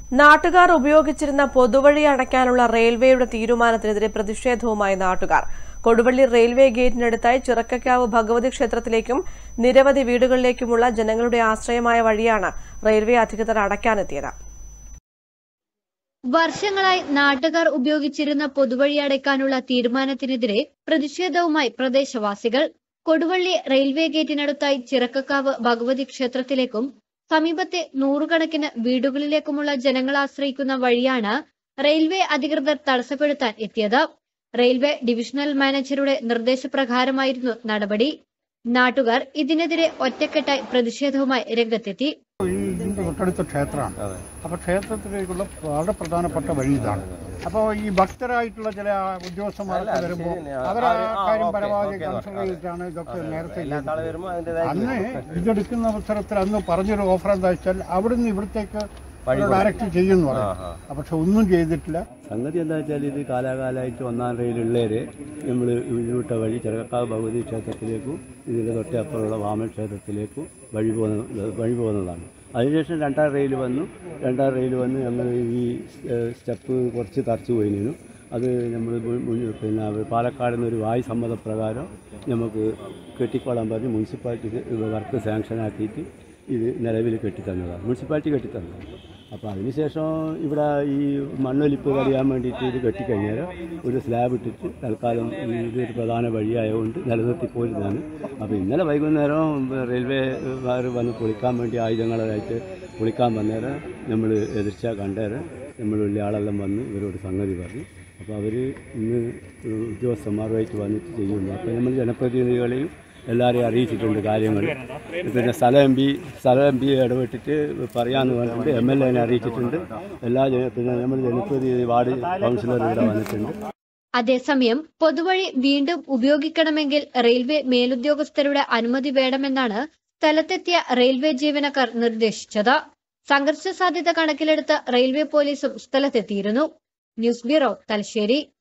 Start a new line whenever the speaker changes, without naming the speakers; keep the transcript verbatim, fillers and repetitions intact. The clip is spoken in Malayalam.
നാട്ടുകാർ ഉപയോഗിച്ചിരുന്ന പൊതുവഴി അടയ്ക്കാനുള്ള റെയിൽവേയുടെ തീരുമാനത്തിനെതിരെ പ്രതിഷേധവുമായി നാട്ടുകാർ കൊടുവള്ളി റെയിൽവേ ഗേറ്റിനടുത്തായി ചിറക്കക്കാവ് ഭഗവതി ക്ഷേത്രത്തിലേക്കും നിരവധി വീടുകളിലേക്കുമുള്ള ജനങ്ങളുടെ ആശ്രയമായ വഴിയാണ് റെയിൽവേ അധികൃതർ അടയ്ക്കാനെത്തിയത്.
വർഷങ്ങളായി നാട്ടുകാർ ഉപയോഗിച്ചിരുന്ന പൊതുവഴി അടയ്ക്കാനുള്ള തീരുമാനത്തിനെതിരെ പ്രതിഷേധവുമായി പ്രദേശവാസികൾ കൊടുവള്ളി റെയിൽവേ ഗേറ്റിനടുത്തായി ചിറക്കക്കാവ് ഭഗവതി ക്ഷേത്രത്തിലേക്കും സമീപത്തെ നൂറുകണക്കിന് വീടുകളിലേക്കുമുള്ള ജനങ്ങൾ ആശ്രയിക്കുന്ന വഴിയാണ് റെയിൽവേ അധികൃതർ തടസ്സപ്പെടുത്താൻ എത്തിയത്. റെയിൽവേ ഡിവിഷണൽ മാനേജറുടെ നിർദ്ദേശപ്രകാരമായിരുന്നു നടപടി. നാട്ടുകാർ ഇതിനെതിരെ ഒറ്റക്കെട്ടായി പ്രതിഷേധവുമായി രംഗത്തെത്തി.
ഇതിന്റെ തൊട്ടടുത്ത ക്ഷേത്രമാണ്. അപ്പൊ ക്ഷേത്രത്തിലേക്കുള്ള വളരെ പ്രധാനപ്പെട്ട വഴി ഇതാണ്. അപ്പോൾ ഈ ഭക്തരായിട്ടുള്ള ചില ഉദ്യോഗസ്ഥന്മാരൊക്കെ വരുമ്പോൾ അവർ ആ കാര്യം പരമാവധി കൺസിഡർ ചെയ്തിട്ടാണ് ഇതൊക്കെ നേരത്തെ അന്ന് ഇതെടുക്കുന്ന അവസരത്തിൽ അന്ന് പറഞ്ഞൊരു ഓഫർ എന്താ വെച്ചാൽ അവിടുന്ന് ഇവിടത്തേക്ക് ഡയറക്റ്റ് ചെയ്യുന്നു പറഞ്ഞു. പക്ഷെ ഒന്നും ചെയ്തിട്ടില്ല.
സംഗതി എന്താ വെച്ചാൽ ഇത് കാലാകാലമായിട്ട് ഒന്നാം റെയിലുള്ളവര് നമ്മൾ വിട്ട വഴി ചിറക്കക്കാവ് ഭഗവതി ക്ഷേത്രത്തിലേക്കും ഇതിൻ്റെ തൊട്ടപ്പുറമുള്ള വാമൻ ക്ഷേത്രത്തിലേക്കും വഴി പോകുന്ന വഴി പോകുന്നതാണ്. അതിനുശേഷം രണ്ടാം റെയിൽ വന്നു. രണ്ടാം റെയിൽ വന്ന് നമ്മൾ ഈ സ്റ്റെപ്പ് കുറച്ച് തറച്ചു പോയിരുന്നു. അത് നമ്മൾ പിന്നെ പാലക്കാട് നിന്നൊരു വായു സമ്മതപ്രകാരം നമുക്ക് കെട്ടിക്കോളാൻ പറഞ്ഞ് മുനിസിപ്പാലിറ്റി വർക്ക് സാങ്ഷനാക്കിയിട്ട് ഇത് നിലവിൽ കെട്ടിത്തന്നതാണ്. മുനിസിപ്പാലിറ്റി കെട്ടിത്തന്നതാണ്. അപ്പോൾ അതിനുശേഷം ഇവിടെ ഈ മണ്ണൊലിപ്പ് തടയാൻ വേണ്ടിയിട്ട് ഇത് കെട്ടിക്കഴിഞ്ഞാൽ ഒരു സ്ലാബ് ഇട്ടിട്ട് തൽക്കാലം ഇതൊരു പ്രധാന വഴിയായതുകൊണ്ട് നിലനിർത്തിപ്പോയിരുന്നതാണ്. അപ്പോൾ ഇന്നലെ വൈകുന്നേരം റെയിൽവേ വന്ന് പൊളിക്കാൻ വേണ്ടി ആയുധങ്ങളായിട്ട് പൊളിക്കാൻ വന്നേരം നമ്മൾ എതിർച്ച കണ്ടേരം നമ്മളുള്ള ആളെല്ലാം വന്ന് ഇവരോട് സംഗതി പറഞ്ഞു. അപ്പോൾ അവർ ഇന്ന് ഉദ്യോഗസ്ഥന്മാരുമായിട്ട് വന്നിട്ട് ചെയ്യുന്നു. അപ്പോൾ നമ്മൾ ജനപ്രതിനിധികളെയും എല്ലാവരെയും അറിയിച്ചിട്ടുണ്ട് കാര്യങ്ങൾ. പിന്നെ സ്ഥല എം പി സ്ഥല എം പി ഇടപെട്ടിട്ട് പറയാമെന്ന് പറഞ്ഞിട്ടുണ്ട്. എം എൽ എനെ അറിയിച്ചിട്ടുണ്ട്. എല്ലാ പിന്നെ നമ്മൾ ജനപ്രതിനിധി വാർഡ് കൗൺസിലർ ഇവിടെ വന്നിട്ടുണ്ട്.
അതേസമയം പൊതുവഴി വീണ്ടും ഉപയോഗിക്കണമെങ്കിൽ റെയിൽവേ മേലുദ്യോഗസ്ഥരുടെ അനുമതി വേണമെന്നാണ് സ്ഥലത്തെത്തിയ റെയിൽവേ ജീവനക്കാർ നിർദ്ദേശിച്ചത്. സംഘർഷ സാധ്യത കണക്കിലെടുത്ത് റെയിൽവേ പോലീസും സ്ഥലത്തെത്തിയിരുന്നു. News bureau, Thalassery.